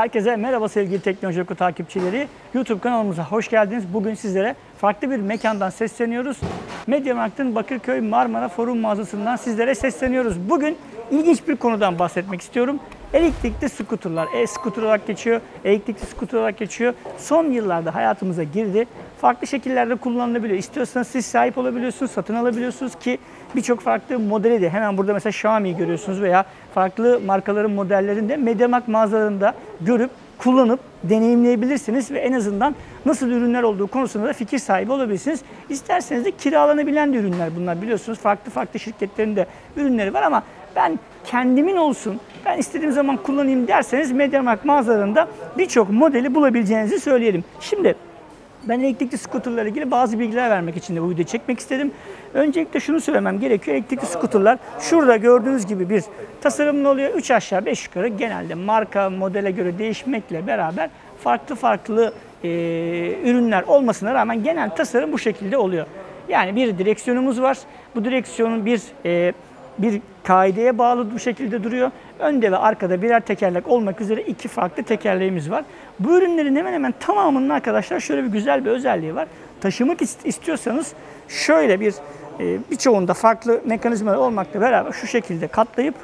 Herkese merhaba sevgili Teknoloji Oku takipçileri. YouTube kanalımıza hoş geldiniz. Bugün sizlere farklı bir mekandan sesleniyoruz. MediaMarkt'ın Bakırköy Marmara Forum mağazasından sizlere sesleniyoruz. Bugün ilginç bir konudan bahsetmek istiyorum. Elektrikli skuterlar, e-skuter olarak geçiyor, elektrikli skuter olarak geçiyor. Son yıllarda hayatımıza girdi. Farklı şekillerde kullanılabiliyor. İstiyorsanız siz sahip olabiliyorsunuz, satın alabiliyorsunuz ki birçok farklı modeli de hemen burada mesela Xiaomi'yi görüyorsunuz veya farklı markaların modellerini de MediaMarkt mağazalarında görüp, kullanıp deneyimleyebilirsiniz ve en azından nasıl ürünler olduğu konusunda da fikir sahibi olabilirsiniz. İsterseniz de kiralanabilen de ürünler bunlar, biliyorsunuz. Farklı şirketlerin de ürünleri var ama ben kendimin olsun, ben istediğim zaman kullanayım derseniz MediaMarkt mağazalarında birçok modeli bulabileceğinizi söyleyelim. Şimdi ben elektrikli skuterlarla ilgili bazı bilgiler vermek için de bu videoyu çekmek istedim. Öncelikle şunu söylemem gerekiyor. Elektrikli skuterlar şurada gördüğünüz gibi bir tasarımlı oluyor. 3 aşağı 5 yukarı genelde marka, modele göre değişmekle beraber farklı ürünler olmasına rağmen genel tasarım bu şekilde oluyor. Yani bir direksiyonumuz var. Bu direksiyonun bir kaideye bağlı bu şekilde duruyor. Önde ve arkada birer tekerlek olmak üzere iki farklı tekerleğimiz var. Bu ürünlerin hemen hemen tamamının arkadaşlar şöyle bir güzel bir özelliği var. Taşımak istiyorsanız şöyle birçoğunda farklı mekanizmalar olmakla beraber şu şekilde katlayıp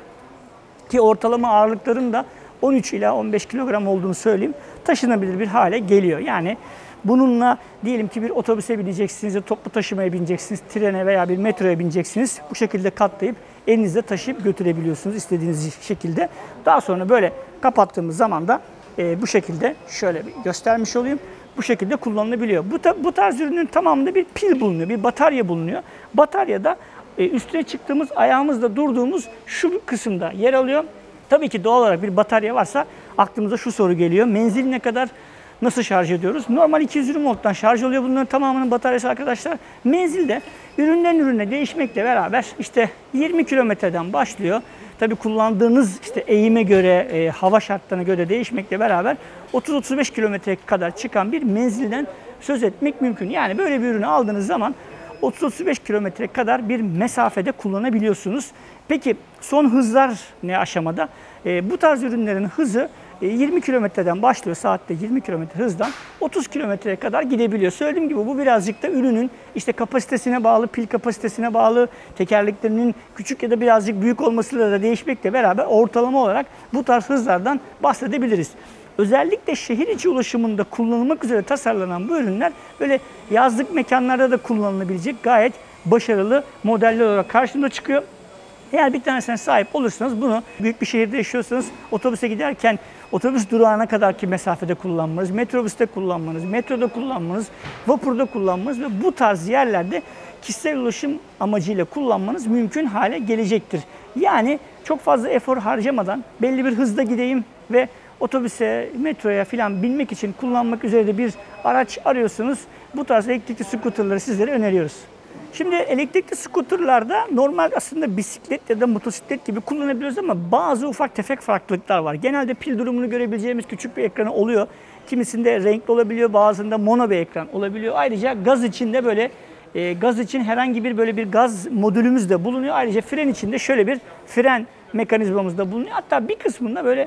ki ortalama ağırlıkların da 13 ila 15 kilogram olduğunu söyleyeyim. Taşınabilir bir hale geliyor. Yani bununla diyelim ki bir otobüse bineceksiniz, toplu taşımaya bineceksiniz, trene veya bir metroya bineceksiniz. Bu şekilde katlayıp elinizde taşıyıp götürebiliyorsunuz istediğiniz şekilde. Daha sonra böyle kapattığımız zaman da bu şekilde şöyle bir göstermiş olayım. Bu şekilde kullanılabiliyor. Bu tarz ürünün tamamında bir pil bulunuyor, bir batarya bulunuyor. Bataryada üstüne çıktığımız, ayağımızda durduğumuz şu kısımda yer alıyor. Tabii ki doğal olarak bir batarya varsa aklımıza şu soru geliyor. Menzil ne kadar? Nasıl şarj ediyoruz? Normal 220 volttan şarj oluyor bunların tamamının bataryası arkadaşlar. Menzil de üründen ürüne değişmekle beraber işte 20 kilometreden başlıyor. Tabii kullandığınız işte eğime göre, hava şartlarına göre değişmekle beraber 30-35 kilometreye kadar çıkan bir menzilden söz etmek mümkün. Yani böyle bir ürünü aldığınız zaman 30-35 kilometre kadar bir mesafede kullanabiliyorsunuz. Peki son hızlar ne aşamada? Bu tarz ürünlerin hızı 20 kilometreden başlıyor, saatte 20 kilometre hızdan 30 kilometreye kadar gidebiliyor. Söylediğim gibi bu birazcık da ürünün işte kapasitesine bağlı, pil kapasitesine bağlı, tekerleklerinin küçük ya da birazcık büyük olmasıyla da değişmekle beraber ortalama olarak bu tarz hızlardan bahsedebiliriz. Özellikle şehir içi ulaşımında kullanılmak üzere tasarlanan bu ürünler böyle yazlık mekanlarda da kullanılabilecek gayet başarılı modeller olarak karşımıza çıkıyor. Eğer bir tanesine sahip olursanız bunu büyük bir şehirde yaşıyorsanız otobüse giderken otobüs durağına kadarki mesafede kullanmanız, metrobüste kullanmanız, metroda kullanmanız, vapurda kullanmanız ve bu tarz yerlerde kişisel ulaşım amacıyla kullanmanız mümkün hale gelecektir. Yani çok fazla efor harcamadan belli bir hızda gideyim ve otobüse, metroya falan binmek için kullanmak üzere de bir araç arıyorsunuz. Bu tarz elektrikli skuterları sizlere öneriyoruz. Şimdi elektrikli skuterlarda normal aslında bisiklet ya da motosiklet gibi kullanabiliyoruz ama bazı ufak tefek farklılıklar var. Genelde pil durumunu görebileceğimiz küçük bir ekranı oluyor. Kimisinde renkli olabiliyor, bazısında mono bir ekran olabiliyor. Ayrıca gaz için de böyle gaz için herhangi bir gaz modülümüz de bulunuyor. Ayrıca fren için de şöyle bir fren mekanizmamız da bulunuyor. Hatta bir kısmında böyle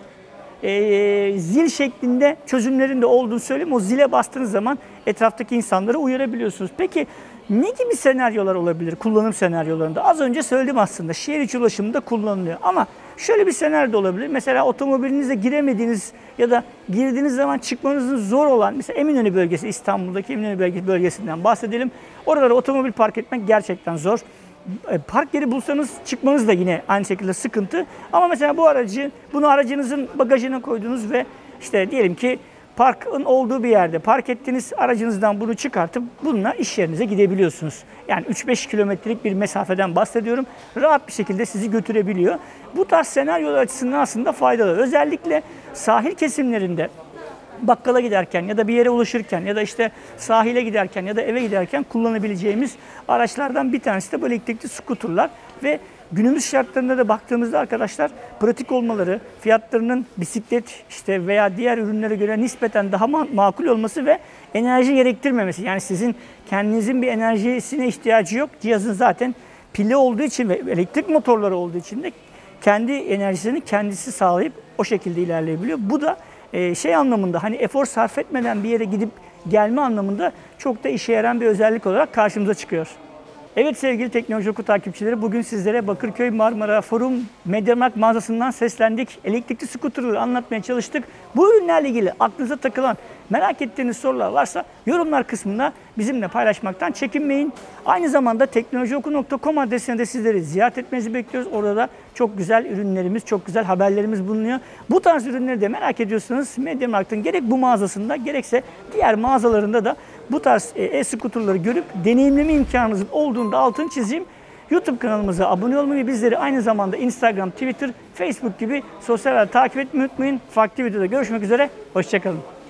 zil şeklinde çözümlerinde olduğunu söyleyeyim. O zile bastığınız zaman etraftaki insanları uyarabiliyorsunuz. Peki ne gibi senaryolar olabilir kullanım senaryolarında? Az önce söyledim aslında. Şehir içi ulaşımında kullanılıyor. Ama şöyle bir senaryo olabilir. Mesela otomobilinize giremediğiniz ya da girdiğiniz zaman çıkmanızın zor olan, mesela Eminönü bölgesi, İstanbul'daki Eminönü bölgesinden bahsedelim. Oralara otomobil park etmek gerçekten zor. Park yeri bulsanız çıkmanız da yine aynı şekilde sıkıntı. Ama mesela bunu aracınızın bagajına koydunuz ve işte diyelim ki parkın olduğu bir yerde park ettiğiniz aracınızdan bunu çıkartıp bununla iş yerinize gidebiliyorsunuz. Yani 3-5 kilometrelik bir mesafeden bahsediyorum. Rahat bir şekilde sizi götürebiliyor. Bu tarz senaryolar açısından aslında faydalı. Özellikle sahil kesimlerinde bakkala giderken ya da bir yere ulaşırken ya da işte sahile giderken ya da eve giderken kullanabileceğimiz araçlardan bir tanesi de bu elektrikli skuterlar ve günümüz şartlarında da baktığımızda arkadaşlar pratik olmaları, fiyatlarının bisiklet işte veya diğer ürünlere göre nispeten daha makul olması ve enerji gerektirmemesi. Yani sizin kendinizin bir enerjisine ihtiyacı yok. Cihazın zaten pilli olduğu için ve elektrik motorları olduğu için de kendi enerjisini kendisi sağlayıp o şekilde ilerleyebiliyor. Bu da şey anlamında hani efor sarf etmeden bir yere gidip gelme anlamında çok da işe yarayan bir özellik olarak karşımıza çıkıyor. Evet sevgili Teknoloji Oku takipçileri, bugün sizlere Bakırköy Marmara Forum MediaMarkt mağazasından seslendik. Elektrikli skuterları anlatmaya çalıştık. Bu ürünlerle ilgili aklınıza takılan, merak ettiğiniz sorular varsa yorumlar kısmında bizimle paylaşmaktan çekinmeyin. Aynı zamanda teknolojioku.com adresine de sizleri ziyaret etmenizi bekliyoruz. Orada da çok güzel ürünlerimiz, çok güzel haberlerimiz bulunuyor. Bu tarz ürünleri de merak ediyorsanız MediaMarkt'ın gerek bu mağazasında gerekse diğer mağazalarında da bu tarz e-skuterları görüp deneyimleme imkanınızın olduğunda altını çizeyim. YouTube kanalımıza abone olmayı, bizleri aynı zamanda Instagram, Twitter, Facebook gibi sosyal ağları takip etmeyi unutmayın. Farklı videoda görüşmek üzere, hoşça kalın.